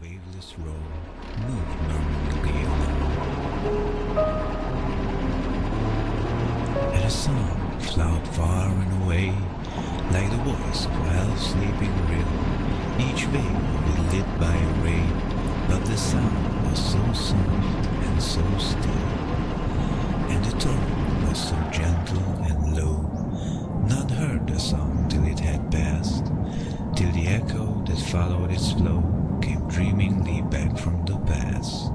waveless roll moved murmuringly along. And a song floated far and away, like the voice of while sleeping rill. Each wave was lit by a ray, but the sound was so soft and so still. And the tone was so gentle and low, none heard the song till it had passed, till the echo that followed its flow came dreamingly back from the past.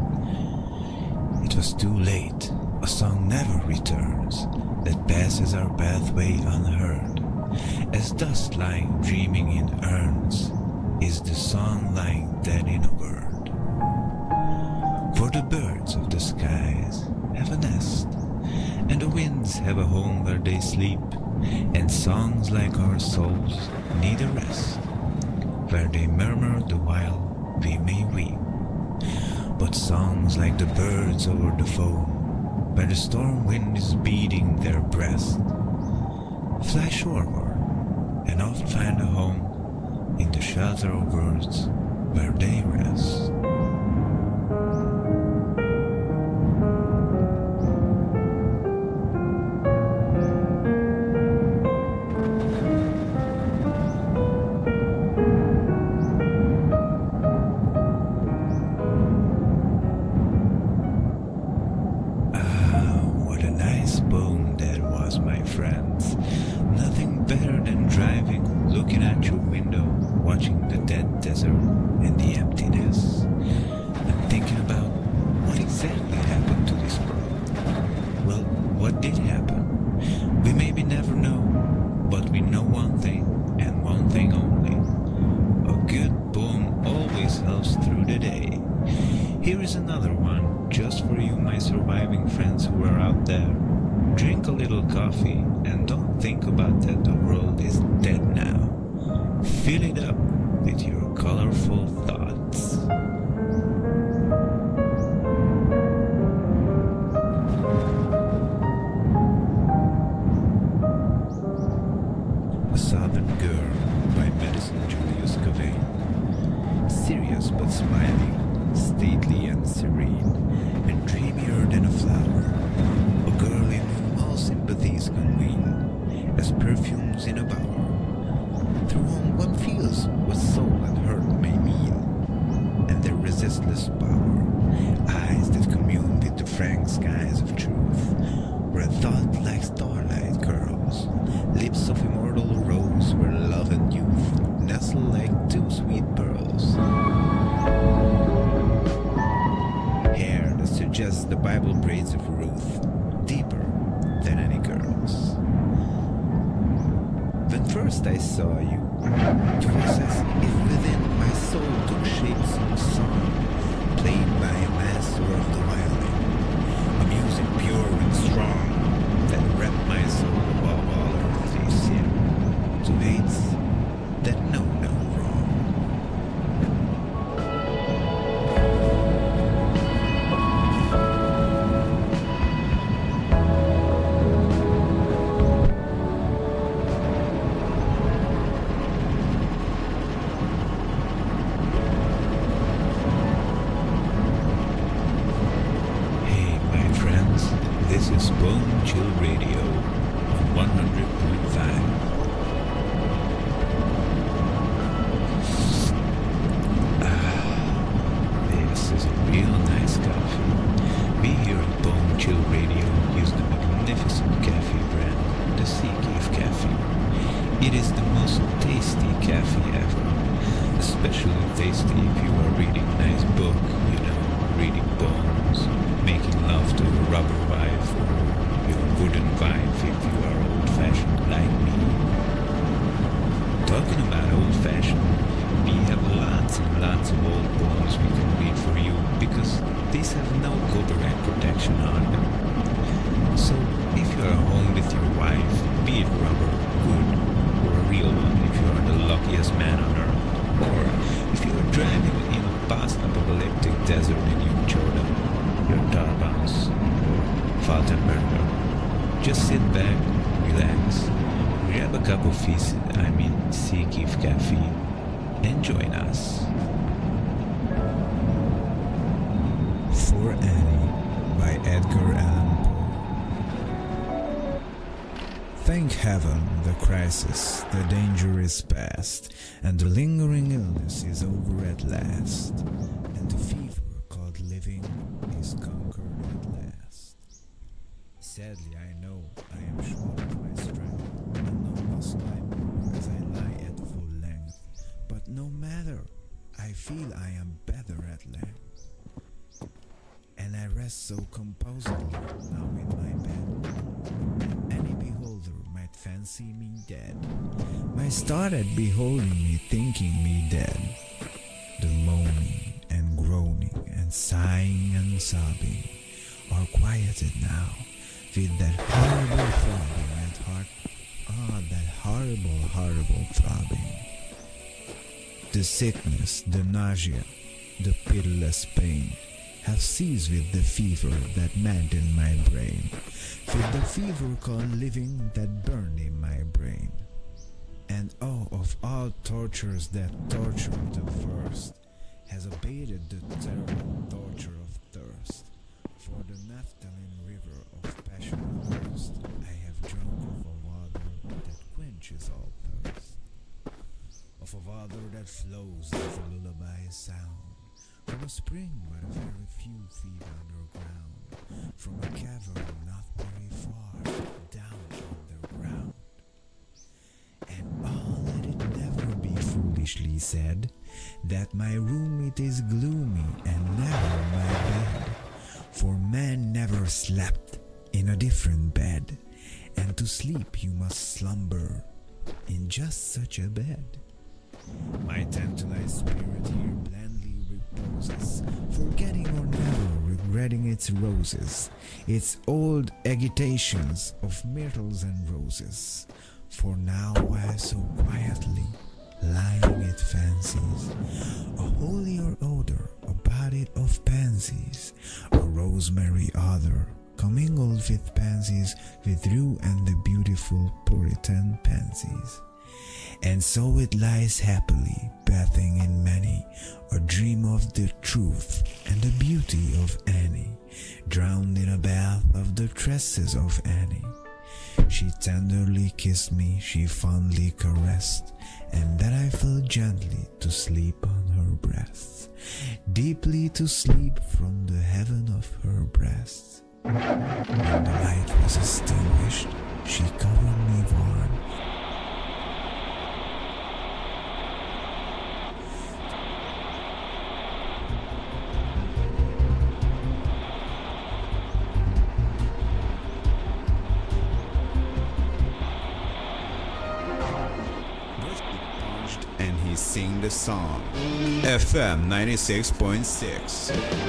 It was too late, a song never returns, that passes our pathway unheard. As dust lying dreaming in urns, is the song lying dead in a word. For the birds of the skies have a nest, and the winds have a home where they sleep, and songs like our souls need a rest, where they murmur the while we may weep. But songs like the birds over the foam, where the storm wind is beating their breast, fly shoreward and oft find a home in the shelter of words where they rest. Friends, nothing better than driving, looking at your window, watching the dead desert and the emptiness, and thinking about what exactly happened to this world. Well, what did happen? We maybe never know, but we know one thing, and one thing only. A good poem always helps through the day. Here is another one, just for you, my surviving friends who are out there. Drink a little coffee and don't think about that the world is dead now. Fill it up with your colorful thoughts. A Southern Girl by Madison Julius Cavane. Serious but smiling, stately and serene, and dreamier than a flower. A girl in whom all sympathies convene, as perfumes in a bower, through whom one feels what soul and hurt may mean, and their resistless power, eyes that commune with the frank skies of truth, where thought like starlight curls, lips of immortal rose where love and youth nestle like two sweet pearls. Hair that suggests the Bible braids of Ruth, deeper than any girl's. When first I saw you, it was as if within my soul took shape some song, played by a master of the violin, a music pure and strong, that wrapped my soul above all earthly sin, to hates that know no wrong. This is Bone Chill Radio on 100.5. This is a real nice coffee. We here at Bone Chill Radio use the magnificent coffee brand, the Seakeef Cafe. It is the most tasty coffee ever, especially tasty if you are reading a nice book, reading poems, making love to a rubber wife, or your wooden wife if you are old-fashioned like me. Talking about old-fashioned, we have lots and lots of old poems we can read for you, because these have no copyright protection on them. So if you are home with your wife, be it rubber, wood, or a real one if you are the luckiest man on earth, or if you are driving in a post-apocalyptic desert in your Jordan, your Tarbans, or Faltenberger, just sit back, relax, grab a cup of Seakeef Cafe, and join us. Thank heaven, the crisis, the danger is past, and the lingering illness is over at last, and the fever called living is conquered at last. Sadly, I know I am short of my strength, and no must I move as I lie at full length, but no matter, I feel I am better at length. And I rest so composedly now in my bed, that any beholder might fancy me dead. Might start at beholding me, thinking me dead. The moaning and groaning and sighing and sobbing are quieted now, with that horrible throbbing at heart. That horrible throbbing. The sickness, the nausea, the pitiless pain have ceased with the fever that maddened my brain, with the fever called living that burned in my brain. And oh, of all tortures that tortured the first, has abated the terrible torture of thirst. For the naphthalene river of passion and thirst, I have drunk of a water that quenches all thirst, of a water that flows with a lullaby sound, from a spring where very few feet underground, from a cavern not very far down underground. And oh, let it never be foolishly said that my room it is gloomy and never my bed, for man never slept in a different bed, and to sleep you must slumber in just such a bed. My tantalized spirit here blandly reposes, forgetting or never regretting its roses, its old agitations of myrtles and roses. For now while so quietly lying it fancies a holier odor about it of pansies, a rosemary odor commingled with pansies, with rue and the beautiful Puritan pansies. And so it lies happily, bathing in many a dream of the truth and the beauty of Annie, drowned in a bath of the tresses of Annie. She tenderly kissed me, she fondly caressed, and then I fell gently to sleep on her breasts, deeply to sleep from the heaven of her breasts. When the light was extinguished, she covered me warm. And he sing the song. FM 96.6.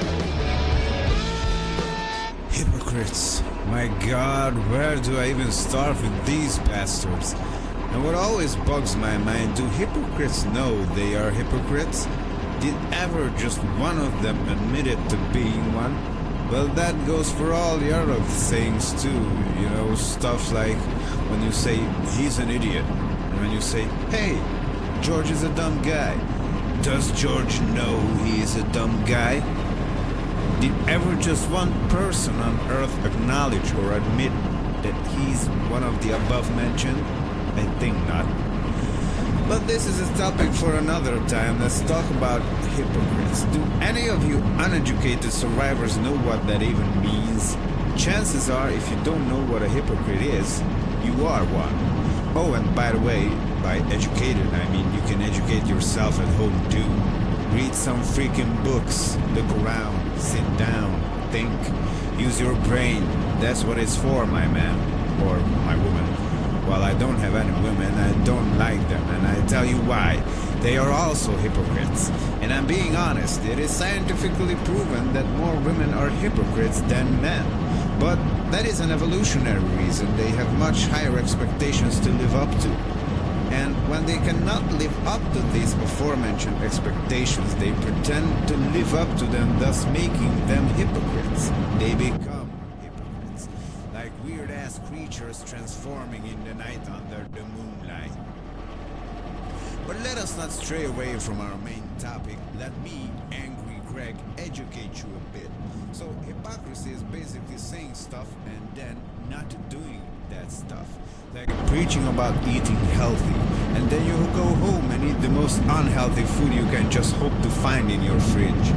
Hypocrites. My God, where do I even start with these bastards? And what always bugs my mind, do hypocrites know they are hypocrites? Did ever just one of them admit it to being one? Well, that goes for all the other sayings too, you know, stuff like when you say, he's an idiot, and when you say, hey, George is a dumb guy. Does George know he is a dumb guy? Did ever just one person on earth acknowledge or admit that he's one of the above mentioned? I think not. But this is a topic for another time. Let's talk about hypocrites. Do any of you uneducated survivors know what that even means? Chances are, if you don't know what a hypocrite is, you are one. Oh, and by the way, by educated, I mean you can educate yourself at home too. Read some freaking books, look around, sit down, think, use your brain. That's what it's for, my man, or my woman. While I don't have any women, I don't like them, and I tell you why. They are also hypocrites. And I'm being honest, it is scientifically proven that more women are hypocrites than men. But that is an evolutionary reason. They have much higher expectations to live up to. And when they cannot live up to these aforementioned expectations, they pretend to live up to them, thus making them hypocrites. They become hypocrites, like weird-ass creatures transforming in the night under the moonlight. But let us not stray away from our main topic. Let me, Angry Greg, educate you a bit. So hypocrisy is basically saying stuff and then not doing that stuff. Like preaching about eating healthy, and then you go home and eat the most unhealthy food you can just hope to find in your fridge.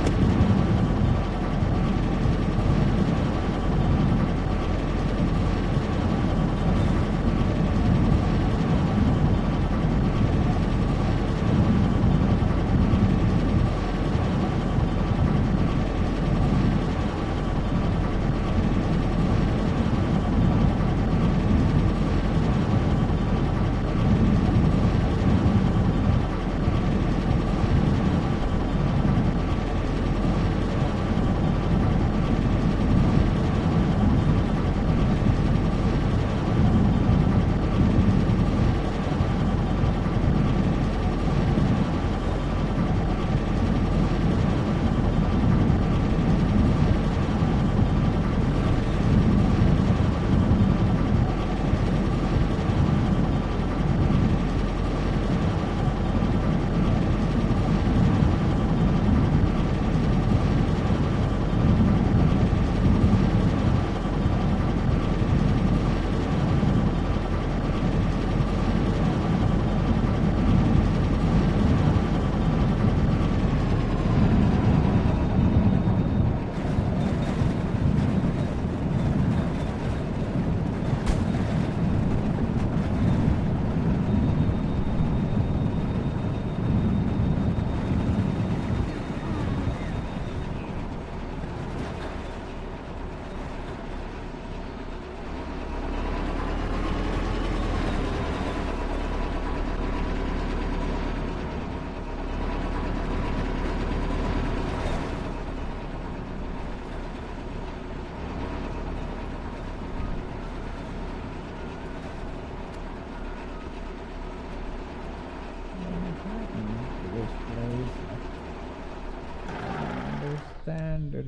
Standard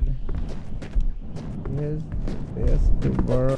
is this to work.